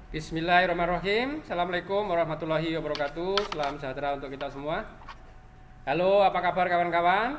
Bismillahirrahmanirrahim. Assalamualaikum warahmatullahi wabarakatuh. Salam sejahtera untuk kita semua. Halo, apa kabar kawan-kawan?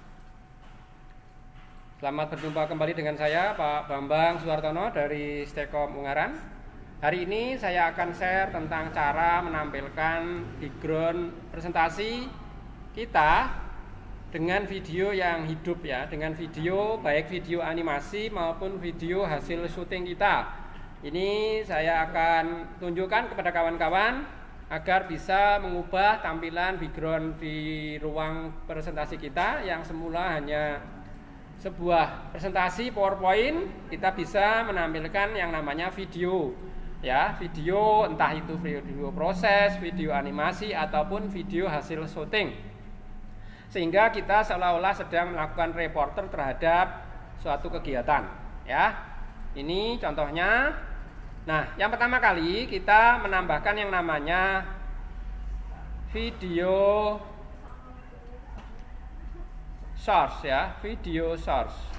Selamat berjumpa kembali dengan saya, Pak Bambang Suhartono dari Stekom Ungaran. Hari ini saya akan share tentang cara menampilkan background presentasi kita dengan video yang hidup ya, dengan video baik video animasi maupun video hasil syuting kita. Ini saya akan tunjukkan kepada kawan-kawan agar bisa mengubah tampilan background di ruang presentasi kita yang semula hanya sebuah presentasi PowerPoint, kita bisa menampilkan yang namanya video. Ya, video entah itu video proses, video animasi ataupun video hasil syuting. Sehingga kita seolah-olah sedang melakukan reporter terhadap suatu kegiatan, ya. Ini contohnya. Nah, yang pertama kali kita menambahkan yang namanya video source ya, video source.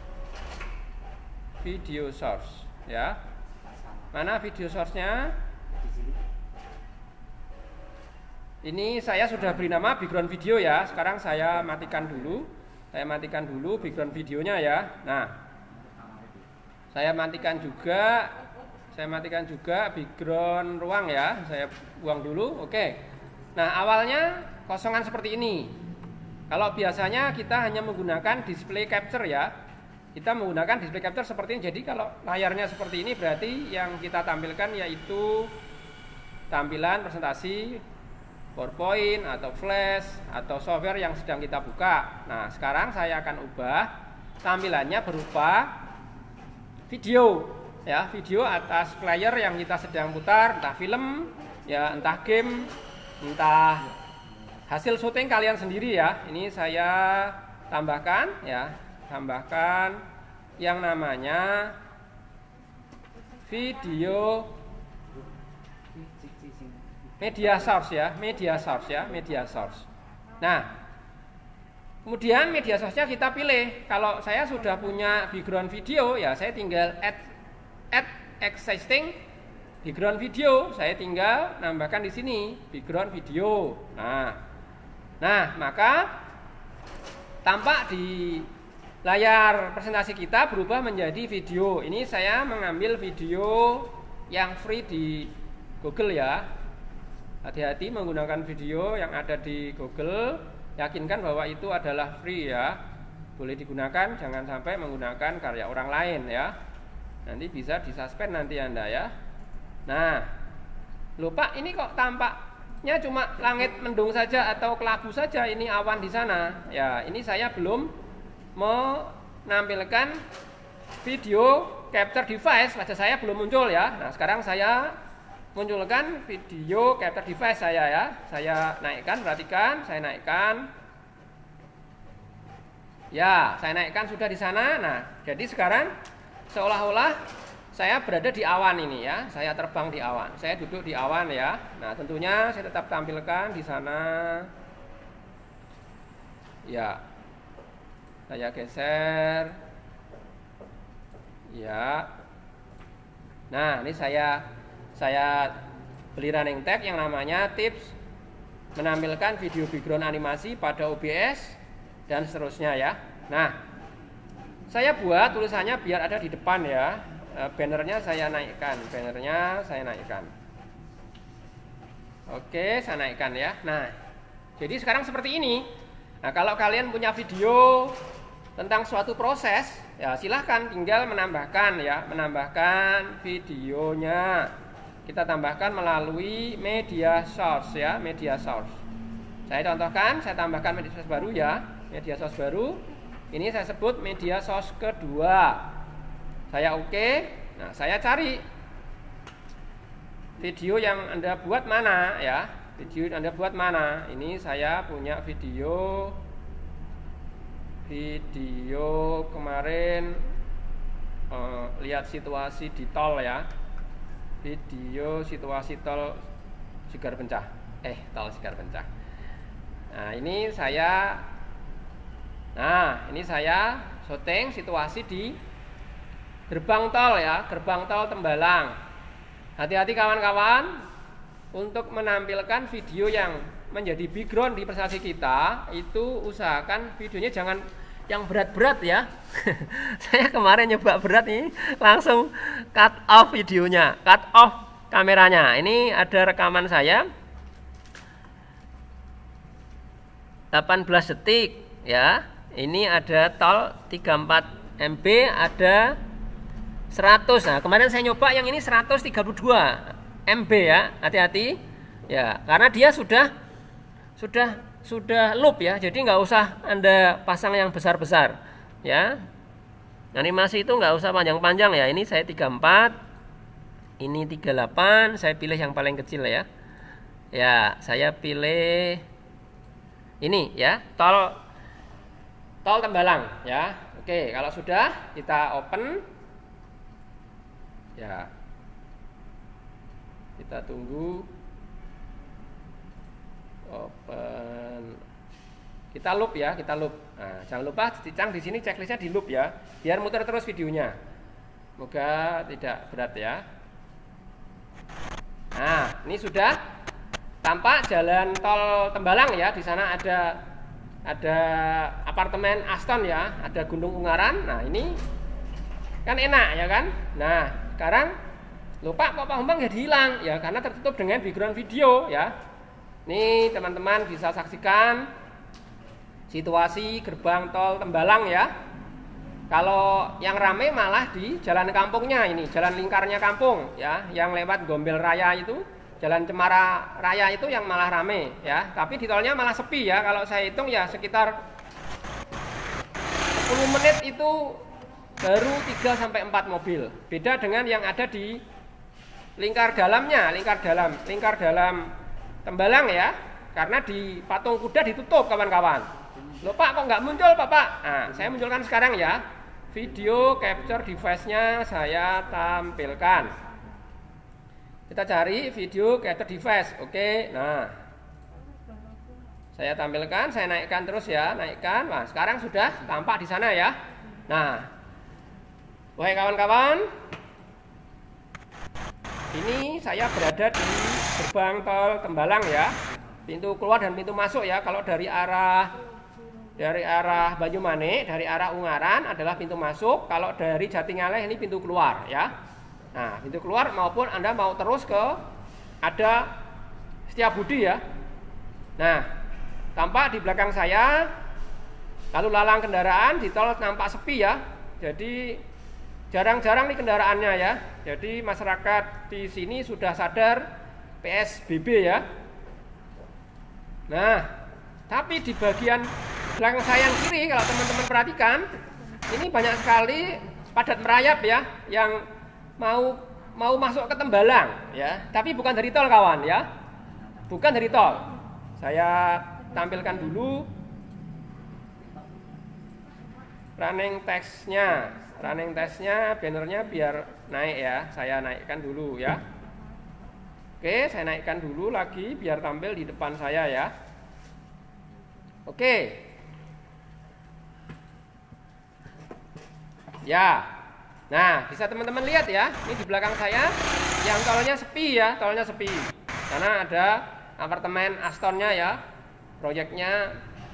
Video source ya. Mana video source-nya? Ini saya sudah beri nama background video ya. Sekarang saya matikan dulu. Saya matikan dulu background videonya ya. Nah, saya matikan juga background ruang ya. Saya buang dulu. Oke. Nah, awalnya kosongan seperti ini. Kalau biasanya kita hanya menggunakan display capture ya. Kita menggunakan display capture seperti ini. Jadi kalau layarnya seperti ini berarti yang kita tampilkan yaitu tampilan presentasi PowerPoint atau Flash atau software yang sedang kita buka. Nah, sekarang saya akan ubah tampilannya berupa video. Ya, video atas player yang kita sedang putar, entah film, ya, entah game, entah hasil syuting kalian sendiri ya. Ini saya tambahkan ya, tambahkan yang namanya video media source ya, media source. Nah, kemudian media source-nya kita pilih. Kalau saya sudah punya background video ya, saya tinggal add existing background video, saya tinggal nambahkan di sini background video. Nah, maka tampak di layar presentasi kita berubah menjadi video. Ini saya mengambil video yang free di Google ya. Hati-hati menggunakan video yang ada di Google. Yakinkan bahwa itu adalah free ya. Boleh digunakan, jangan sampai menggunakan karya orang lain ya. Nanti bisa disuspend nanti Anda ya. Nah, lupa ini kok tampaknya cuma langit mendung saja atau kelabu saja, ini awan di sana. Ya, ini saya belum menampilkan video capture device, wajah saya belum muncul ya. Nah, sekarang saya munculkan video capture device saya ya. Saya naikkan, perhatikan, saya naikkan. Ya, saya naikkan sudah di sana. Nah, jadi sekarang seolah-olah saya berada di awan ini ya. Saya terbang di awan. Saya duduk di awan ya. Nah, tentunya saya tetap tampilkan di sana. Ya. Saya geser. Ya. Nah, ini saya beli running tag yang namanya tips menampilkan video background animasi pada OBS dan seterusnya ya. Nah, saya buat tulisannya biar ada di depan ya. Bannernya saya naikkan. Oke, saya naikkan ya. Nah, jadi sekarang seperti ini. Nah, kalau kalian punya video tentang suatu proses, ya silahkan tinggal menambahkan videonya. Kita tambahkan melalui media source ya, media source. Saya contohkan, saya tambahkan media source baru ya, media source baru. Ini saya sebut media source kedua. Saya oke. Nah, saya cari video yang Anda buat mana ya. Video yang Anda buat mana. Ini saya punya video kemarin lihat situasi di tol ya. Video situasi tol Sigar Pencah. Tol Sigar Pencah. Nah, ini saya syuting situasi di gerbang tol ya, gerbang tol Tembalang. Hati-hati kawan-kawan, untuk menampilkan video yang menjadi background di presentasi kita, itu usahakan videonya jangan yang berat-berat ya. Saya kemarin nyoba berat nih, langsung cut off videonya, cut off kameranya. Ini ada rekaman saya 18 detik ya. Ini ada tol 34 MB, ada 100. Nah, kemarin saya nyoba yang ini 132 MB ya. Hati-hati ya, karena dia sudah loop ya. Jadi nggak usah Anda pasang yang besar-besar ya. Animasi itu nggak usah panjang-panjang ya. Ini saya 34, ini 38. Saya pilih yang paling kecil ya. Ya, saya pilih ini ya, tol Tembalang ya. Oke, kalau sudah kita open ya, kita tunggu open, kita loop ya, kita loop. Nah, jangan lupa Cang di sini checklistnya di loop ya, biar muter terus videonya. Semoga tidak berat ya. Nah, ini sudah tampak jalan tol Tembalang ya. Di sana ada apartemen Aston ya, ada Gunung Ungaran. Nah, ini kan enak ya kan. Nah, sekarang lupa kok Pak Bambang jadi hilang ya, karena tertutup dengan background video ya. Nih teman-teman bisa saksikan situasi gerbang tol Tembalang ya. Kalau yang rame malah di jalan kampungnya, ini jalan lingkarnya kampung ya, yang lewat Gombel Raya itu, jalan Cemara Raya itu yang malah rame ya. Tapi di tolnya malah sepi ya. Kalau saya hitung ya sekitar 10 menit itu baru 3-4 mobil. Beda dengan yang ada di lingkar dalamnya, lingkar dalam Tembalang ya. Karena di patung kuda ditutup kawan-kawan. Loh Pak, kok nggak muncul Pak? Nah, saya munculkan sekarang ya. Video capture device-nya saya tampilkan. Kita cari video capture device. Oke, nah saya tampilkan, saya naikkan terus ya, naikkan. Nah, sekarang sudah tampak di sana ya. Nah, wahai kawan-kawan, ini saya berada di gerbang tol Tembalang ya, pintu keluar dan pintu masuk ya. Kalau dari arah Banyumane, dari arah Ungaran adalah pintu masuk. Kalau dari Jatingaleh ini pintu keluar ya. Nah, pintu keluar maupun Anda mau terus ke ada Setiabudi ya. Nah, tampak di belakang saya lalu lalang kendaraan di tol nampak sepi ya. Jadi jarang-jarang nih kendaraannya ya. Jadi masyarakat di sini sudah sadar PSBB ya. Nah, tapi di bagian belakang saya yang kiri, kalau teman-teman perhatikan, ini banyak sekali padat merayap ya, yang mau masuk ke Tembalang ya, tapi bukan dari tol kawan ya, bukan dari tol. Saya tampilkan dulu running text-nya, bannernya biar naik ya, saya naikkan dulu ya. Oke, saya naikkan dulu lagi biar tampil di depan saya ya. Oke. Ya. Nah, bisa teman-teman lihat ya, ini di belakang saya yang tolnya sepi ya, tolnya sepi. Karena ada apartemen Astonnya ya. Proyeknya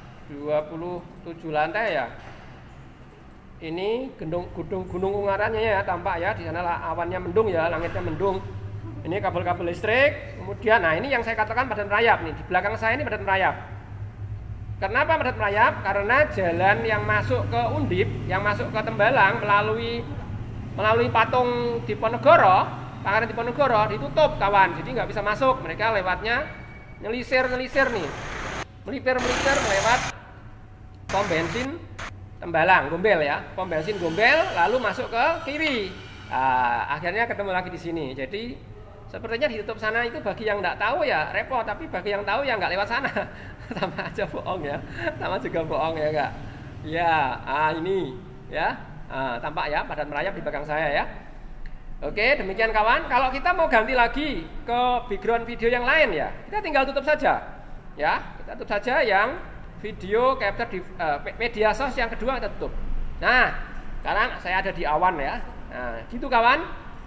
27 lantai ya. Ini Gunung Ungarannya ya, tampak ya, di sana awannya mendung ya, langitnya mendung. Ini kabel-kabel listrik. Kemudian nah ini yang saya katakan padat merayap nih, di belakang saya ini padat merayap. Kenapa padat merayap? Karena jalan yang masuk ke Undip, yang masuk ke Tembalang melalui patung Diponegoro, Pangeran Diponegoro ditutup kawan, jadi nggak bisa masuk. Mereka lewatnya nyelisir nih, melipir melewat pom bensin Tembalang, Gombel ya, pom bensin Gombel, lalu masuk ke kiri. Akhirnya ketemu lagi di sini. Jadi sepertinya ditutup sana itu bagi yang nggak tahu ya repot, tapi bagi yang tahu ya nggak lewat sana. Sama aja bohong ya, sama juga bohong ya enggak. Ya, ini ya, tampak ya padat merayap di belakang saya ya. Oke, demikian kawan. Kalau kita mau ganti lagi ke background video yang lain ya, kita tinggal tutup saja. Ya, kita tutup saja yang video capture di media source yang kedua kita tutup. Nah, sekarang saya ada di awan ya. Nah, gitu kawan.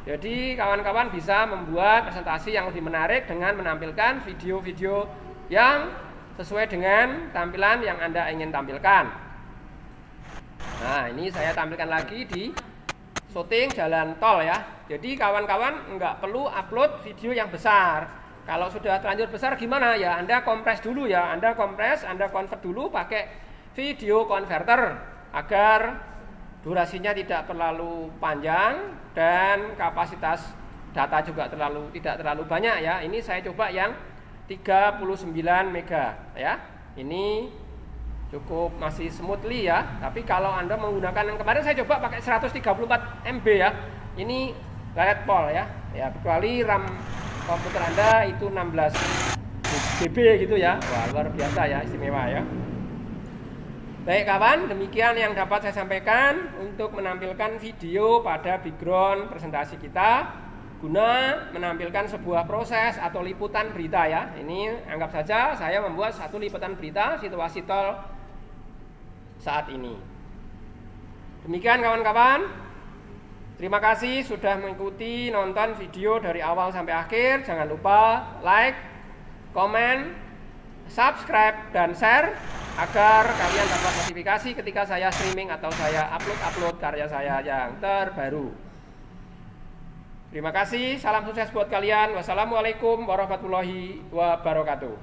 Jadi kawan-kawan bisa membuat presentasi yang lebih menarik dengan menampilkan video-video yang sesuai dengan tampilan yang Anda ingin tampilkan. Nah, ini saya tampilkan lagi di syuting jalan tol ya. Jadi kawan-kawan nggak perlu upload video yang besar. Kalau sudah terlanjur besar gimana ya? Anda kompres dulu ya. Anda kompres, Anda convert dulu pakai video converter agar durasinya tidak terlalu panjang dan kapasitas data juga tidak terlalu banyak ya. Ini saya coba yang 39 mega ya. Ini cukup masih smoothly ya. Tapi kalau Anda menggunakan yang kemarin saya coba pakai 134 MB ya. Ini Light Pol ya. Ya, kecuali RAM komputer Anda itu 16 GB gitu ya. Wah, luar biasa ya, istimewa ya. Baik kawan, demikian yang dapat saya sampaikan untuk menampilkan video pada background presentasi kita guna menampilkan sebuah proses atau liputan berita ya. Ini anggap saja saya membuat satu liputan berita situasi tol saat ini. Demikian kawan-kawan. Terima kasih sudah mengikuti nonton video dari awal sampai akhir. Jangan lupa like, komen, subscribe, dan share agar kalian dapat notifikasi ketika saya streaming atau saya upload karya saya yang terbaru. Terima kasih, salam sukses buat kalian. Wassalamualaikum warahmatullahi wabarakatuh.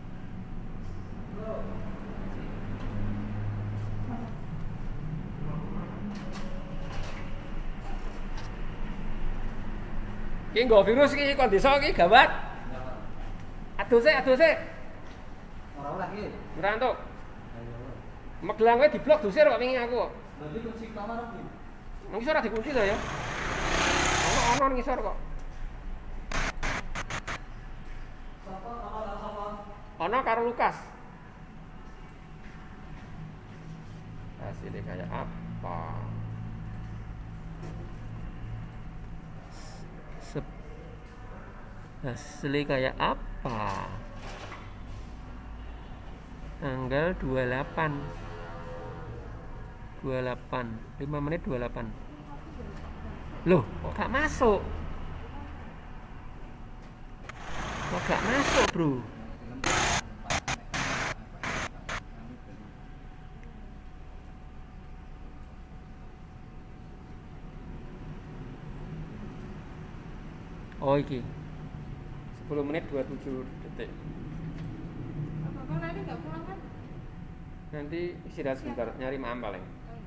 Ki nggo virus ki kondisi ki gawat. Aduh sik. Ora lagi. Ora entuk. Magelang wae diblok dusir kok wingi aku. Berarti kunci kamar iki. Nang isor ora dikunci to ya. Ono ngisor kok. Sapa kamar sapa? Ono karo Lukas. Hasilnya kayak apa? Hasilnya kayak apa? Tanggal 28 5 menit 28. Loh, kok gak masuk? Kok gak masuk, bro? Oh, iki 10 menit 27 detik. Bapak nanti nggak pulang kan? Nanti istirahat sebentar, nyari maam paling.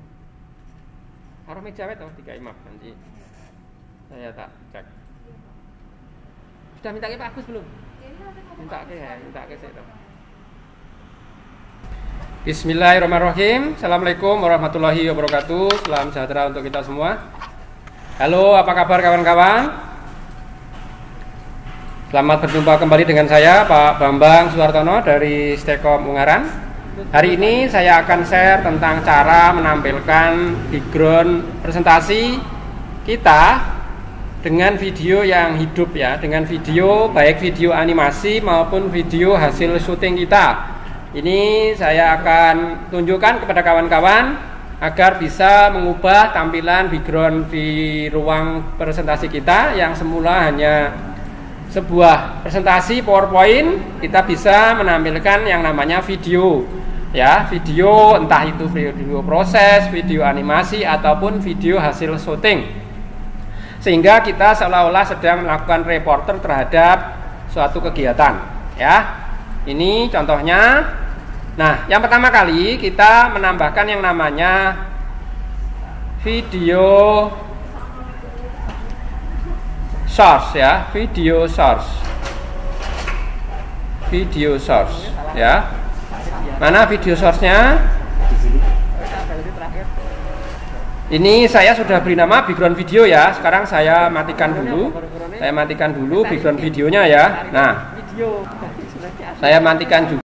Harus meja toh 3 imam nanti. Saya tak cek. Sudah minta ke Pak Agus belum? Minta ke saya toh. Bismillahirrahmanirrahim. Assalamualaikum warahmatullahi wabarakatuh. Salam sejahtera untuk kita semua. Halo, apa kabar kawan-kawan? Selamat berjumpa kembali dengan saya Pak Bambang Suwartono dari Stekom Ungaran. Hari ini saya akan share tentang cara menampilkan background presentasi kita dengan video yang hidup ya, dengan video baik video animasi maupun video hasil syuting kita. Ini saya akan tunjukkan kepada kawan-kawan agar bisa mengubah tampilan background di ruang presentasi kita yang semula hanya sebuah presentasi PowerPoint, kita bisa menampilkan yang namanya video ya, video entah itu video proses, video animasi ataupun video hasil syuting, sehingga kita seolah-olah sedang melakukan reporter terhadap suatu kegiatan ya. Ini contohnya. Nah, yang pertama kali kita menambahkan yang namanya video source ya, video source ya. Mana video source-nya? Ini saya sudah beri nama background video ya. Sekarang saya matikan dulu. Background videonya ya. Nah, saya matikan juga.